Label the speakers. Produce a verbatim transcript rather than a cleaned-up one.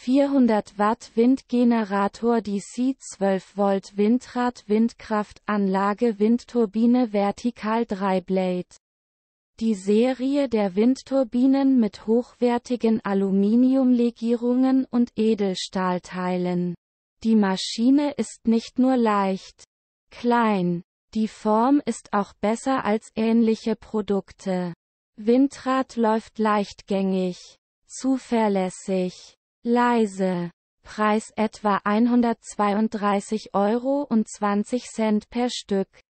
Speaker 1: vierhundert Watt Windgenerator D C zwölf Volt Windrad Windkraftanlage Windturbine vertikal Dreiblade. Die Serie der Windturbinen mit hochwertigen Aluminiumlegierungen und Edelstahlteilen. Die Maschine ist nicht nur leicht, klein, die Form ist auch besser als ähnliche Produkte. Windrad läuft leichtgängig, zuverlässig, leise. Preis etwa hundertzweiunddreißig Euro und zwanzig Cent per Stück.